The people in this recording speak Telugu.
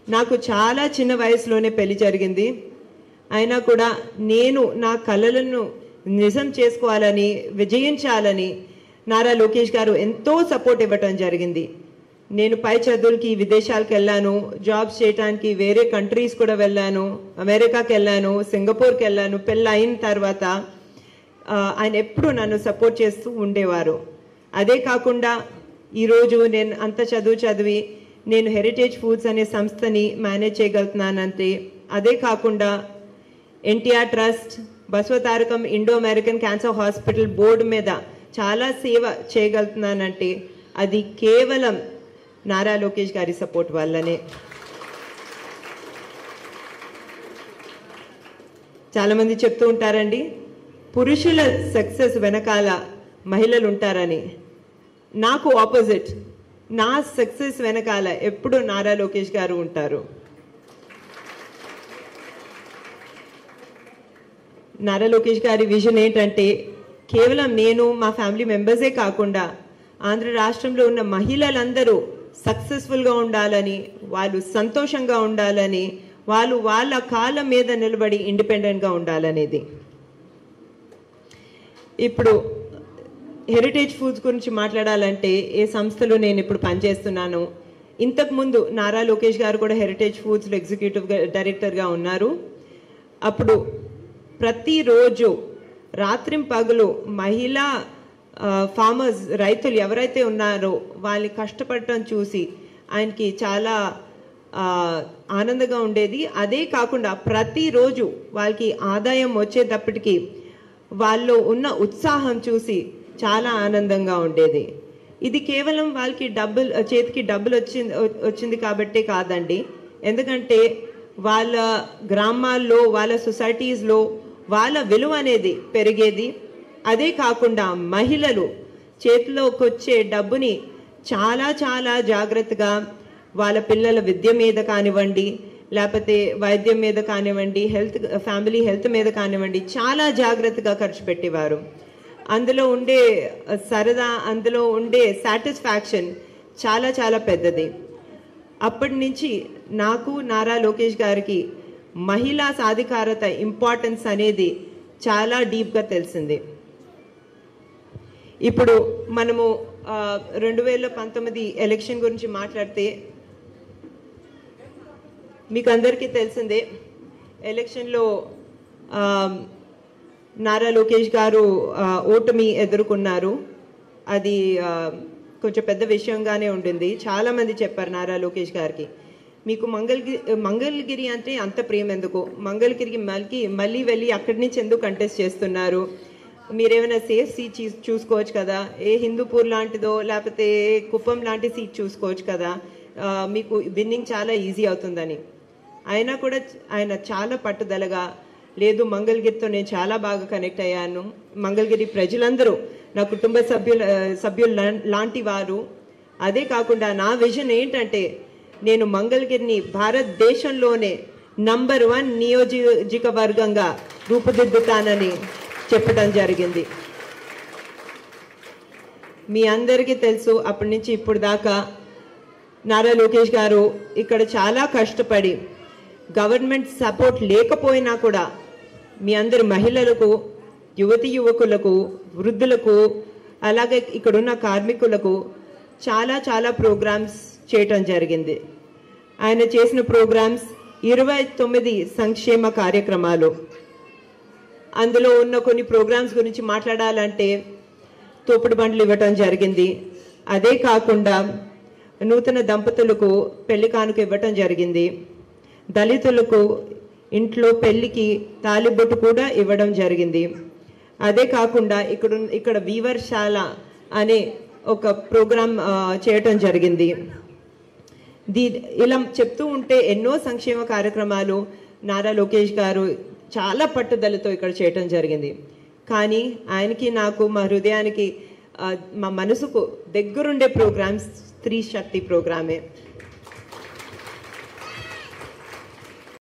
నాకు చాలా చిన్న వయసులోనే పెళ్లి జరిగింది. అయినా కూడా నేను నా కలలను నిజం చేసుకోవాలని, విజయించాలని నారా లోకేష్ గారు ఎంతో సపోర్ట్ ఇవ్వటం జరిగింది. నేను పై చదువులకి విదేశాలకు వెళ్ళాను, జాబ్స్ చేయడానికి వేరే కంట్రీస్ కూడా వెళ్ళాను, అమెరికాకి వెళ్ళాను, సింగపూర్కి వెళ్ళాను. పెళ్ళి అయిన తర్వాత ఆయన ఎప్పుడు నన్ను సపోర్ట్ చేస్తూ ఉండేవారు. అదే కాకుండా ఈరోజు నేను అంత చదివి నేను హెరిటేజ్ ఫుడ్స్ అనే సంస్థని మేనేజ్ చేయగలుగుతున్నానంటే, అదే కాకుండా NTR trust, Basavatarakam Indo American cancer hospital board మీద చాలా సేవ చేయగలుగుతున్నానంటే అది కేవలం నారా లోకేష్ గారి సపోర్ట్ వల్లనే. చాలామంది చెప్తూ ఉంటారండి, పురుషుల సక్సెస్ వెనకాల మహిళలు ఉంటారని. నాకు ఆపోజిట్, నా సక్సెస్ వెనకాల ఎప్పుడు నారా లోకేష్ గారు ఉంటారు. నారా లోకేష్ గారి విజన్ ఏంటంటే, కేవలం నేను, మా ఫ్యామిలీ మెంబర్సే కాకుండా ఆంధ్ర రాష్ట్రంలో ఉన్న మహిళలందరూ సక్సెస్ఫుల్గా ఉండాలని, వాళ్ళు సంతోషంగా ఉండాలని, వాళ్ళు వాళ్ళ కాళ్ళ మీద నిలబడి ఇండిపెండెంట్గా ఉండాలనేది. ఇప్పుడు హెరిటేజ్ ఫుడ్స్ గురించి మాట్లాడాలంటే, ఏ సంస్థలో నేను ఇప్పుడు పనిచేస్తున్నాను, ఇంతకుముందు నారా లోకేష్ గారు కూడా హెరిటేజ్ ఫుడ్స్లో ఎగ్జిక్యూటివ్ డైరెక్టర్గా ఉన్నారు. అప్పుడు ప్రతిరోజు రాత్రింపగలు మహిళా ఫార్మర్స్, రైతులు ఎవరైతే ఉన్నారో వాళ్ళు కష్టపడటం చూసి ఆయనకి చాలా ఆనందంగా ఉండేది. అదే కాకుండా ప్రతిరోజు వాళ్ళకి ఆదాయం వచ్చేటప్పటికి వాళ్ళు ఉన్న ఉత్సాహం చూసి చాలా ఆనందంగా ఉండేది. ఇది కేవలం వాళ్ళకి చేతికి డబ్బులు వచ్చింది కాబట్టే కాదండి. ఎందుకంటే వాళ్ళ గ్రామాల్లో, వాళ్ళ సొసైటీస్లో వాళ్ళ విలువ అనేది పెరిగేది. అదే కాకుండా మహిళలు చేతిలోకి వచ్చే డబ్బుని చాలా చాలా జాగ్రత్తగా వాళ్ళ పిల్లల విద్య మీద కానివ్వండి, లేకపోతే వైద్యం మీద కానివ్వండి, ఫ్యామిలీ హెల్త్ మీద కానివ్వండి, చాలా జాగ్రత్తగా ఖర్చు పెట్టేవారు. అందులో ఉండే సరదా, అందులో ఉండే సాటిస్ఫాక్షన్ చాలా చాలా పెద్దది. అప్పటి నుంచి నాకు నారా లోకేష్ గారికి మహిళా సాధికారత ఇంపార్టెన్స్ అనేది చాలా డీప్గా తెలిసింది. ఇప్పుడు మనము 2019 ఎలక్షన్ గురించి మాట్లాడితే, మీకు అందరికీ తెలిసిందే, ఎలక్షన్లో నారా లోకేష్ గారు ఓటమి ఎదుర్కొన్నారు. అది కొంచెం పెద్ద విషయంగానే ఉండింది. చాలామంది చెప్పారు నారా లోకేష్ గారికి, మీకు మంగళగిరి అంటే అంత ప్రేమ ఎందుకు, మంగళగిరికి మళ్ళీ వెళ్ళి అక్కడి నుంచి ఎందుకు కంటెస్ట్ చేస్తున్నారు, మీరేమైనా సేఫ్ సీట్ చూసుకోవచ్చు కదా, ఏ హిందూపూర్ లాంటిదో లేకపోతే కుప్పం లాంటి సీట్ చూసుకోవచ్చు కదా, మీకు విన్నింగ్ చాలా ఈజీ అవుతుందని. అయినా కూడా ఆయన చాలా పట్టుదలగా, లేదు మంగళగిరితో నేను చాలా బాగా కనెక్ట్ అయ్యాను, మంగళగిరి ప్రజలందరూ నా కుటుంబ సభ్యులు లాంటి వారు. అదే కాకుండా నా విజన్ ఏంటంటే, నేను మంగళగిరిని భారతదేశంలోనే నంబర్ 1 నియోజకవర్గంగా రూపుదిద్దుతానని చెప్పడం జరిగింది. మీ అందరికీ తెలుసు, అప్పటి నుంచి ఇప్పుడు దాకా నారా లోకేష్ గారు ఇక్కడ చాలా కష్టపడి, గవర్నమెంట్ సపోర్ట్ లేకపోయినా కూడా మీ అందరి మహిళలకు, యువకులకు, వృద్ధులకు, అలాగే ఇక్కడున్న కార్మికులకు చాలా చాలా ప్రోగ్రామ్స్ చేయటం జరిగింది. ఆయన చేసిన ప్రోగ్రామ్స్ 29 సంక్షేమ కార్యక్రమాలు. అందులో ఉన్న కొన్ని ప్రోగ్రామ్స్ గురించి మాట్లాడాలంటే, తోపుడు బండ్లు ఇవ్వటం జరిగింది. అదే కాకుండా నూతన దంపతులకు పెళ్లి కానుక ఇవ్వటం జరిగింది. దళితులకు ఇంట్లో పెళ్లికి తాలిబొట్టు కూడా ఇవ్వడం జరిగింది. అదే కాకుండా ఇక్కడ వీవర్శాల అనే ఒక ప్రోగ్రాం చేయటం జరిగింది. ఇలా చెప్తూ ఉంటే ఎన్నో సంక్షేమ కార్యక్రమాలు నారా లోకేష్ గారు చాలా పట్టుదలతో ఇక్కడ చేయటం జరిగింది. కానీ ఆయనకి, నాకు, మా హృదయానికి, మా మనసుకు దగ్గరుండే ప్రోగ్రామ్స్ స్త్రీ శక్తి ప్రోగ్రామే.